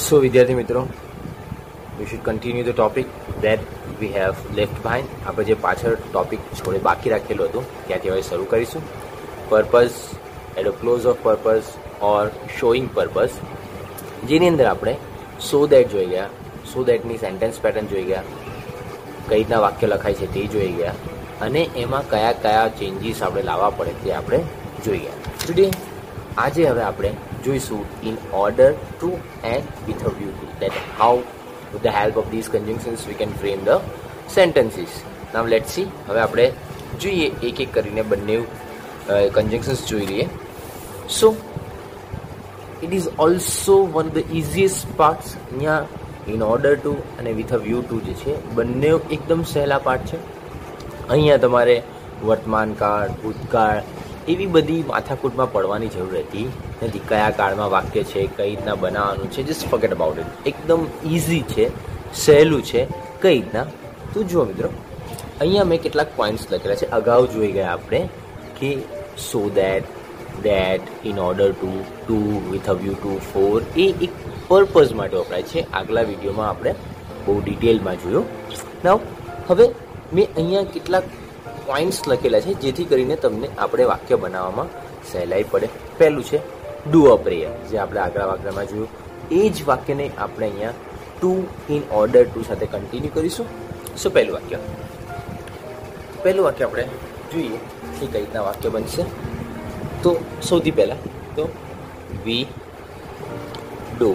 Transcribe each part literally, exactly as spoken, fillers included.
So, વિદ્યાર્થી મિત્રો, we should continue the topic that we have left behind. આપણે જે પાછળ ટોપિક થોડે બાકી રાખેલું હતું ત્યાંથી હવે શરૂ કરીશું. Purpose at a close of purpose or showing purpose, જેની અંદર આપણે સો દેટ જોઈ ગયા, સો દેટની સેન્ટેન્સ પેટર્ન જોઈ ગયા, કઈ રીતના વાક્ય લખાય છે તે જોઈ ગયા, અને એમાં કયા કયા ચેન્જીસ આપણે લાવવા પડે તે આપણે જોઈ ગયા. ટુડે આજે હવે આપણે જોઈશું in order to and with a view to that how with the help of these conjunctions we can frame the sentences. Now let's see. હવે આપણે જોઈએ એક એક કરીને બંને conjunctions જોઈ લઈએ. So it is also one of the easiest parts. અહીંયા in order to અને with a view to જે છે બંને એકદમ સહેલા પાર્ટ છે. અહીંયા તમારે વર્તમાન કાળ, ભૂતકાળ એવી બધી માથાકૂટમાં પડવાની જરૂર રહેતી નથી. કયા કાળમાં વાક્ય છે, કઈ રીતના બનાવવાનું છે, જસ્ટ ફોરગેટ અબાઉટ ઇટ. એકદમ ઇઝી છે, સહેલું છે. કઈ રીતના તો જુઓ મિત્રો, અહીંયા મેં કેટલાક પોઈન્ટ્સ લખેલા છે. અગાઉ જોઈ ગયા આપણે કે so that, that, in order to, to, with a view to, for a એક પર્પઝ માટે વપરાય છે. આગલા વિડીયોમાં આપણે બહુ ડિટેલમાં જોયું. નાવ હવે મેં અહીંયા કેટલાક પોઈન્ટ્સ લખેલા છે જેથી કરીને તમને આપણે વાક્ય બનાવવામાં સહેલાઈ પડે. પહેલું છે ડુ અ પ્રેયર, જે આપણે આગલા વાક્યમાં જોયું એ જ વાક્યને આપણે અહીંયા ટુ ઇન ઓર્ડર ટુ સાથે કન્ટિન્યુ કરીશું. સો પહેલું વાક્ય પહેલું વાક્ય આપણે જોઈએ કે કઈ રીતના વાક્ય બનશે. તો સૌથી પહેલાં તો we do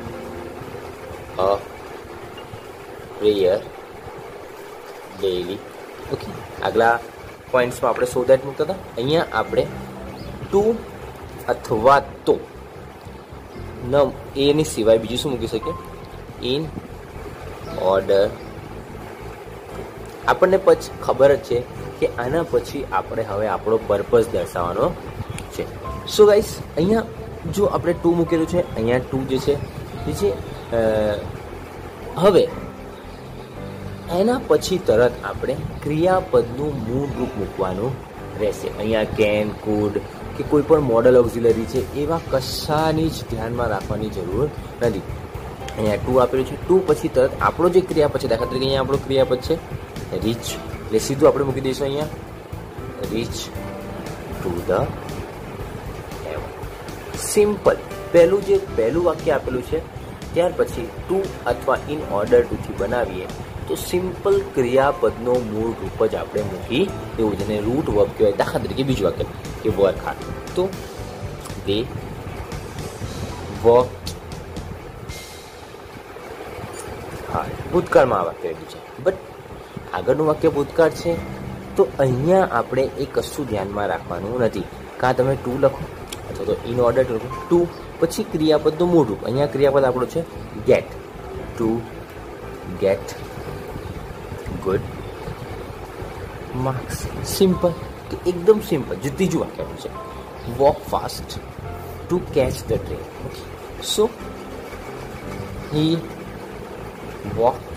a prayer daily. Okay, આગલા પોઈન્ટ્સમાં આપણે સો દેટ મૂકતા હતા. અહીંયા આપણે ટુ અથવા તો ન એની સિવાય બીજું શું મૂકી શકીએ? In order. આપણને પછી ખબર જ છે કે આના પછી આપણે હવે આપણો પર્પઝ દર્શાવવાનો છે. સો ગાઈસ, અહીંયા જો આપણે ટુ મૂકેલું છે, અહીંયા ટુ જે છે એ છે. હવે એના પછી તરત આપણે ક્રિયાપદનું મૂળ રૂપ મૂકવાનું રહેશે. અહીંયા કેન, કુડ કે કોઈ પણ મોડલ ઓક્ઝિલરી છે એવા કશાની જ ધ્યાનમાં રાખવાની જરૂર નથી. અહીંયા ટુ આપેલું છે. ટુ પછી તરત આપણો જે ક્રિયાપદ છે, દાખલા તરીકે અહીંયા આપણો ક્રિયાપદ છે રીચ, એટલે સીધું આપણે મૂકી દઈશું અહીંયા reach to the heaven. Simple. પહેલું જે પહેલું વાક્ય આપેલું છે ત્યાર પછી ટુ અથવા ઇન ઓર્ડર ટુથી બનાવીએ તો સિમ્પલ ક્રિયાપદનો મૂળ રૂપ જ આપણે મૂકી દેવું, જેને રૂટ વર્બ કહેવાય. દાખલા તરીકે બીજું વાક્ય કે વર્ક હાર્ડ, તો દે વર્ક હાર્ડ. ભૂતકાળમાં આ વાક્ય લીધું છે, બટ આગળનું વાક્ય ભૂતકાળ છે તો અહીંયા આપણે એ કશું ધ્યાનમાં રાખવાનું નથી. કાં તમે ટુ લખો અથવા તો ઇન ઓર્ડર ટુ લખો. ટુ પછી ક્રિયાપદનું મૂળ રૂપ. અહીંયા ક્રિયાપદ આપણું છે get. To get good marks. Simple, તો એકદમ સિમ્પલ. જે ત્રીજું વાક્ય છે walk fast to catch the train. Okay, so he walked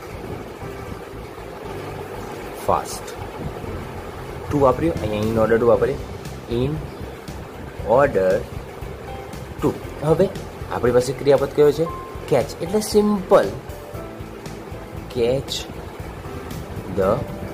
fast. To વાપર્યું, અહીંયા ઇન ઓર્ડર ટુ વાપરીએ. In order to. હવે આપણી પાસે ક્રિયાપદ કયો છે? કેચ. એટલે સિમ્પલ કેચ ધ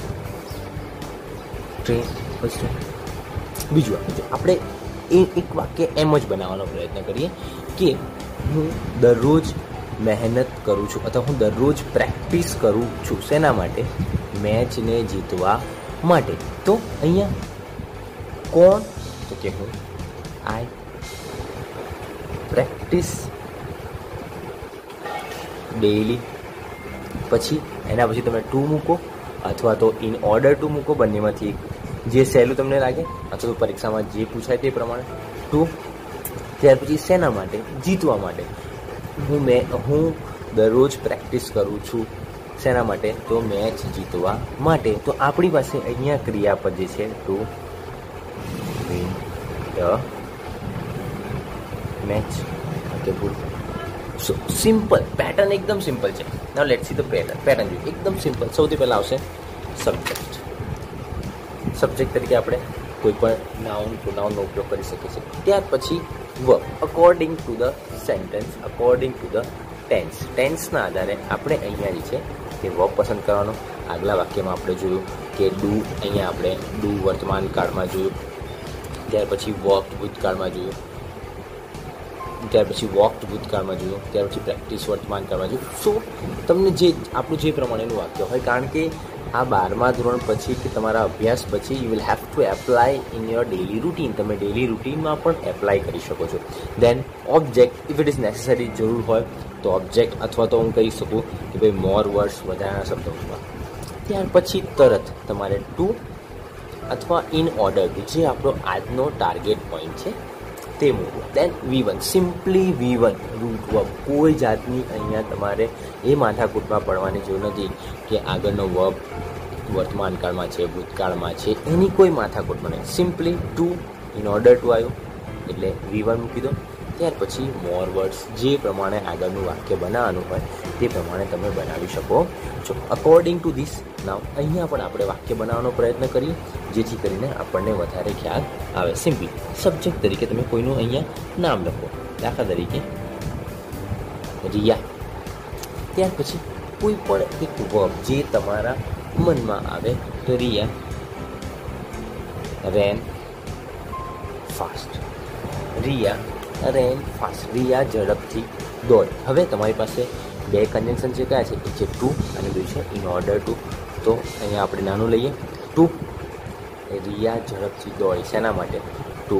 ટ્રેન. પછી બીજું વાક્ય આપણે એ એક વાક્ય એમ જ બનાવવાનો પ્રયત્ન કરીએ કે હું દરરોજ મહેનત કરું છું અથવા હું દરરોજ પ્રેક્ટિસ કરું છું. શેના માટે? મેચને જીતવા માટે. તો અહીંયા કોણ? તો કે હું. I practice daily. પછી એના પછી તમે ટુ મૂકો અથવા તો ઇન ઓર્ડર ટુ મૂકો, બંનેમાંથી જે સહેલું તમને લાગે અથવા તો પરીક્ષામાં જે પૂછાય તે પ્રમાણે ટુ. ત્યાર પછી શેના માટે? જીતવા માટે. હું મેં હું દરરોજ પ્રેક્ટિસ કરું છું. શેના માટે? તો મેચ જીતવા માટે. તો આપણી પાસે અહીંયા ક્રિયાપદ જે છે to win the match. Okay, good. So simple pattern, એકદમ સિમ્પલ છે. Now let's see the pattern. Pattern જોઈએ એકદમ સિમ્પલ. સૌથી પહેલાં આવશે સબ્જેક્ટ. સબ્જેક્ટ તરીકે આપણે કોઈ પણ નાઉન પ્રોનાઉનનો ઉપયોગ કરી શકીએ છીએ. ત્યાર પછી verb according to the sentence, according to the tense. ટેન્સના આધારે આપણે અહીંયા જે છે તે વર્બ પસંદ કરવાનો. આગલા વાક્યમાં આપણે જોયું કે ડુ, અહીંયા આપણે ડુ વર્તમાન કાળમાં જોયું, ત્યાર પછી વોક્ડ ભૂતકાળમાં જોયું, ત્યાર પછી વોક્ડ ભૂતકાળમાં જોયું, ત્યાર પછી પ્રેક્ટિસ વર્તમાન કાળમાં જોયું. સો તમને જે આપણું જે પ્રમાણેનું વાક્ય હોય, કારણ કે આ બારમા ધોરણ પછી કે તમારા અભ્યાસ પછી you will have to apply in your daily routine. તમે ડેલી રૂટીનમાં પણ એપ્લાય કરી શકો છો. Then object, if it is necessary, જરૂર હોય તો ઓબ્જેક્ટ, અથવા તો હું કહી શકું કે ભાઈ મોર વર્ડ્સ, વધારાના શબ્દોમાં. ત્યાર પછી તરત તમારે ટુ અથવા ઇન ઓર્ડર ટુ, જે આપણો આજનો ટાર્ગેટ પોઈન્ટ છે તે મૂકવું. Then V one, simply V one root verb. કોઈ જાતની અહીંયા તમારે એ માથાકૂટમાં પડવાની જરૂર નથી કે આગળનો વર્બ વર્તમાન કાળમાં છે, ભૂતકાળમાં છે, એની કોઈ માથાકૂટમાં નહીં. Simply to in order to આવ્યું એટલે વી વન મૂકી દો. ત્યાર પછી મોર વર્ડ્સ, જે પ્રમાણે આગળનું વાક્ય બનાવવાનું હોય તે પ્રમાણે તમે બનાવી શકો છો અકોર્ડિંગ ટુ ધીસ. નાવ અહીંયા પણ આપણે વાક્ય બનાવવાનો પ્રયત્ન કરીએ, જેથી કરીને આપણને વધારે ખ્યાલ આવે. સિમ્પલી સબ્જેક્ટ તરીકે તમે કોઈનું અહીંયા નામ લખો, દાખલા તરીકે રિયા. ત્યાર પછી કોઈ પણ એક વર્બ જે તમારા મનમાં આવે, તો Riya ran fast, Riya ran fast, Riya ઝડપથી દોડ. હવે તમારી પાસે બે કન્જન્ક્શન છે, કયા છે? એક છે ટુ અને બીજું છે ઇન ઓર્ડર ટુ. તો અહીંયા આપણે નાનું લઈએ ટુ, રિયા ઝડપથી દોડી. શેના માટે? ટુ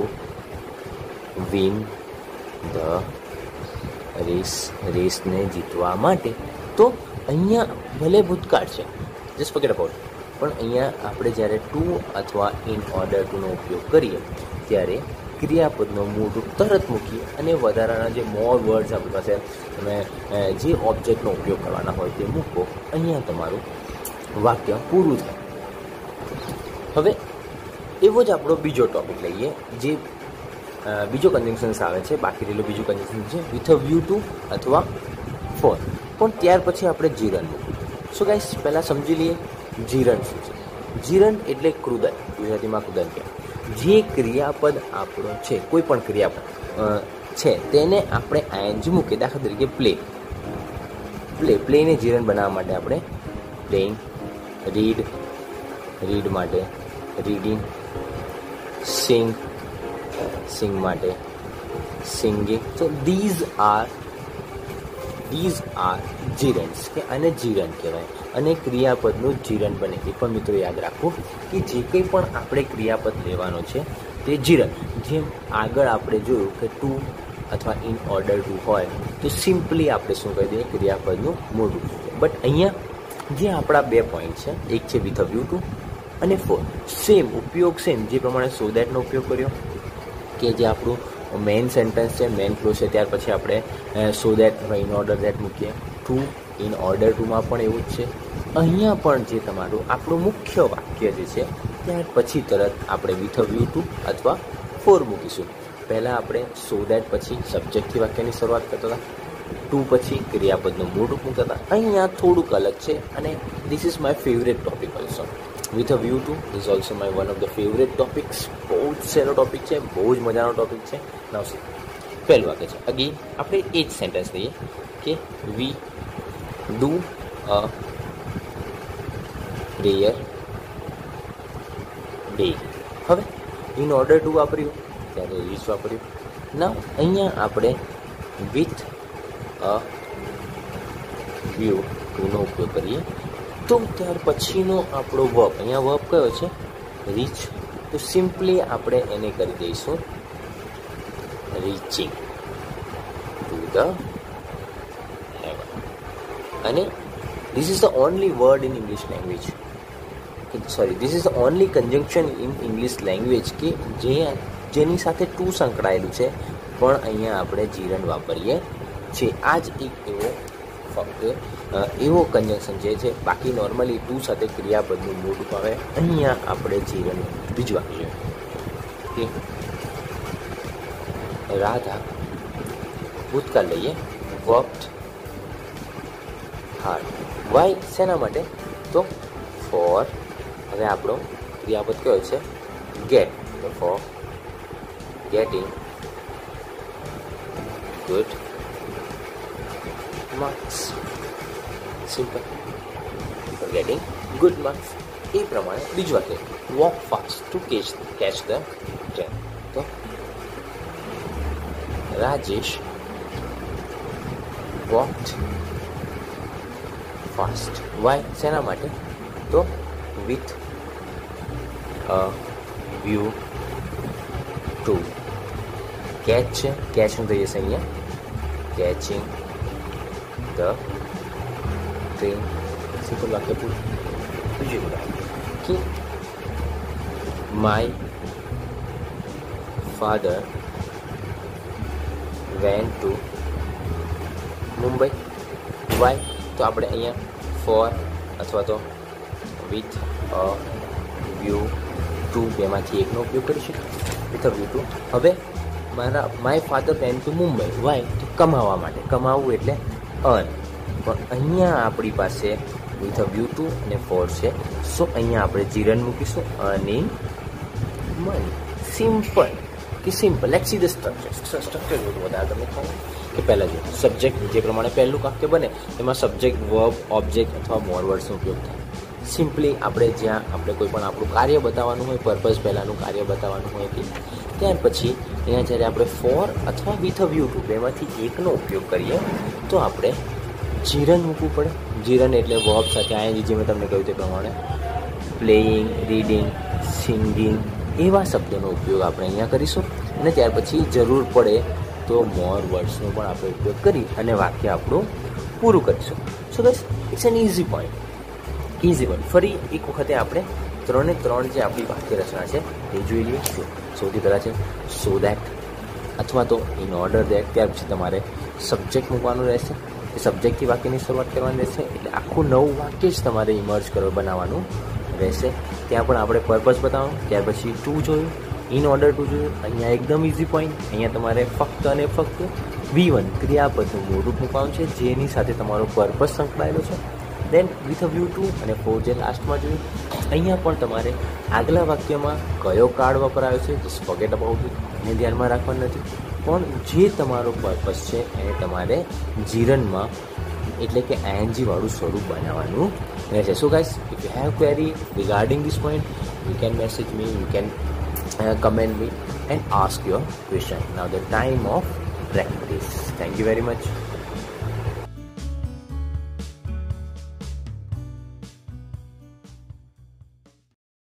વિન ધ રેસ, રેસને જીતવા માટે. તો અહીંયા ભલે ભૂતકાળ છે, જસ્ટ ફોરગેટ અબાઉટ, પણ અહીંયા આપણે જ્યારે ટુ અથવા ઇન ઓર્ડર ટુનો ઉપયોગ કરીએ ત્યારે ક્રિયાપદનો મૂળ રૂપ તરત મૂકી અને વધારાના જે મોર વર્ડ્સ આપણી પાસે તમે જે ઓબ્જેક્ટનો ઉપયોગ કરવાના હોય તે મૂકો. અહીંયા તમારું વાક્ય પૂરું થાય. હવે એવો જ આપણો બીજો ટોપિક લઈએ, જે બીજો કન્જન્ક્શન્સ આવે છે. બાકી રહેલું બીજું કન્જન્ક્શન છે વિથ અ વ્યૂ ટુ અથવા ફોર. પણ ત્યાર પછી આપણે જીરન મૂકવું. સો ગાઈસ, પહેલાં સમજી લઈએ જીરન શું છે. જીરન એટલે કૃદય, ગુજરાતીમાં કૃદય કહેવાય. જે ક્રિયાપદ આપણો છે, કોઈ પણ ક્રિયાપદ છે તેને આપણે આઈએનજી મૂકીએ. દાખલા તરીકે પ્લે, પ્લે પ્લેને જીરન બનાવવા માટે આપણે પ્લેઇંગ, રીડ, રીડ માટે રીડિંગ, સિંગ, સિંગ માટે singing. So these are these are gerunds, કે આને જીરન કહેવાય. અને ક્રિયાપદનું જીરન બને. એ પણ મિત્રો યાદ રાખવું કે જે કંઈ પણ આપણે ક્રિયાપદ લેવાનો છે તે જીરન. જેમ આગળ આપણે જોયું કે ટુ અથવા ઇન ઓર્ડર ટુ હોય તો સિમ્પલી આપણે શું કહી દઈએ? ક્રિયાપદનું મૂળ રૂપ. બટ અહીંયા જે આપણા બે પોઈન્ટ છે, એક છે વિથ અ વ્યૂ ટુ અને ફોર, સેમ ઉપયોગ સેમ જે પ્રમાણે સો દેટનો ઉપયોગ કર્યો કે જે આપણું મેઇન સેન્ટેન્સ છે, મેઇન ક્લોઝ છે, ત્યાર પછી આપણે સો દેટ અથવા ઇન ઓર્ડર દેટ મૂકીએ. ટુ ઇન ઓર્ડર ટુમાં પણ એવું જ છે. અહીંયા પણ જે તમારું આપણું મુખ્ય વાક્ય જે છે ત્યાર પછી તરત આપણે વિથ અ વ્યૂ ટુ અથવા ફોર મૂકીશું. પહેલાં આપણે સો દેટ પછી સબ્જેક્ટથી વાક્યની શરૂઆત કરતા હતા, ટુ પછી ક્રિયાપદનું મૂળ રૂપ મૂકતા હતા. અહીંયા થોડુંક અલગ છે અને this is my favourite topic also. With a view to is also my one of the favourite topics. બહુ જ સહેલો ટોપિક છે, બહુ જ મજાનો ટોપિક છે. નાઉ સી, પહેલું વાક્ય છે. અગેન આપણે એ જ સેન્ટેન્સ લઈએ કે we do a prayer day. હવે ઇન ઓર્ડર ટુ વાપર્યું ત્યારે રીચ વાપર્યું. ના, અહીંયા આપણે વિથ અ વ્યૂ ટુનો ઉપયોગ કરીએ તો ત્યાર પછીનો આપણો વર્બ, અહીંયા વર્બ કયો છે? રીચ. તો સિમ્પલી આપણે એને કરી દઈશું રીચિંગ ટુ ધ હેવન. અને this is the only word in English language, sorry this is the only conjunction in English language કે જે જેની સાથે ટુ સંકળાયેલું છે, પણ અહીંયા આપણે જીરન વાપરીએ છીએ. આ જ એક એવો ફક્ત એવો કન્જંક્શન જે છે. બાકી નોર્મલી ટુ સાથે ક્રિયાપદનું મૂળ રૂપ આવે. અહીંયા આપણે જીરન બીજું આપીએ કે રાધા, ભૂતકાળ લઈએ, વર્કડ હાર્ડ. વાય શેના માટે? તો ફોર. હવે આપણો ક્રિયાપદ કયો છે? ગેટ. તો for getting good marks. Simple. For getting good marks. એ પ્રમાણે બીજું વાક્ય, walk fast to catch catch the train. તો રાજેશ walked fast. Why? શેના માટે? તો with a view to catch છે, catch નું થઈ જશે અહીંયા catching the train. સિમ્પલ વાક્ય પૂરું. બીજું બોલાય કે my father went to Mumbai. Why? તો આપણે અહીંયા for અથવા તો with a view to બેમાંથી એકનો ઉપયોગ કરીશું. with a view to. હવે મારા my father went to Mumbai. Why? તો કમાવા માટે. કમાવવું એટલે અર્ન. પણ અહીંયા આપણી પાસે વિથ અ વ્યૂ ટુ અને ફોર છે, સો અહીંયા આપણે જીરન મૂકીશું અર્નિંગ મની. સિમ્પલ કે simple. Let's see the structure. Structure જોવું વધારે તમને ખબર કે પહેલાં જો સબ્જેક્ટ જે પ્રમાણે પહેલું વાક્ય બને એમાં સબ્જેક્ટ, વર્બ, ઓબ્જેક્ટ અથવા મોર વર્ડ્સનો ઉપયોગ થાય. સિમ્પલી આપણે જ્યાં આપણે કોઈ પણ આપણું કાર્ય બતાવવાનું હોય, પર્પઝ પહેલાંનું કાર્ય બતાવવાનું હોય કે ત્યાર પછી અહીંયા જ્યારે આપણે ફોર અથવા વિથ અ વ્યૂ ટુ બેમાંથી એકનો ઉપયોગ કરીએ તો આપણે જીરન મૂકવું પડે. જીરન એટલે વર્બ સાથે આઈએનજી, જે મેં તમને કહ્યું તે પ્રમાણે પ્લેઇંગ, રીડિંગ, સિંગિંગ એવા શબ્દોનો ઉપયોગ આપણે અહીંયા કરીશું. અને ત્યાર પછી જરૂર પડે તો મોર વર્ડ્સનો પણ આપણે ઉપયોગ કરી અને વાક્ય આપણું પૂરું કરીશું. So guys, it's an easy point. Easy point. ફરી એક વખતે આપણે ત્રણે ત્રણ જે આપણી વાક્ય રચના છે એ જોઈ લઈએ. સૌથી પહેલાં છે સો દેટ અથવા તો ઇન ઓર્ડર દેટ. ત્યાર પછી તમારે સબ્જેક્ટ મૂકવાનું રહેશે. એ સબ્જેક્ટથી વાક્યની શરૂઆત કરવાની રહેશે. એટલે આખું નવું વાક્ય જ તમારે ઇમર્જ કરવા બનાવવાનું રહેશે. ત્યાં પણ આપણે પર્પઝ બતાવવાનું. ત્યાર પછી ટુ જોયું, ઇન ઓર્ડર ટુ જોયું. અહીંયા એકદમ ઇઝી પોઈન્ટ. અહીંયા તમારે ફક્ત અને ફક્ત વી વન ક્રિયાપદનું મૂળરૂપ મૂકવાનું છે, જેની સાથે તમારો પર્પઝ સંકળાયેલો છે. Then with a view to અને ફોર જે લાસ્ટમાં જોયું. અહીંયા પણ તમારે આગલા વાક્યમાં કયો કાર્ડ વપરાયો છે જસ્ટ ફોરગેટ અબાઉટ ઇટ, એને ધ્યાનમાં રાખવાનું નથી. પણ જે તમારો પર્પઝ છે એને તમારે જીરનમાં એટલે કે આઈએનજી વાળું સ્વરૂપ બનાવવાનું રહેશે. So guys, if you have query regarding this point, you can message me, you can comment me and ask your question. Now the time of practice. Thank you very much.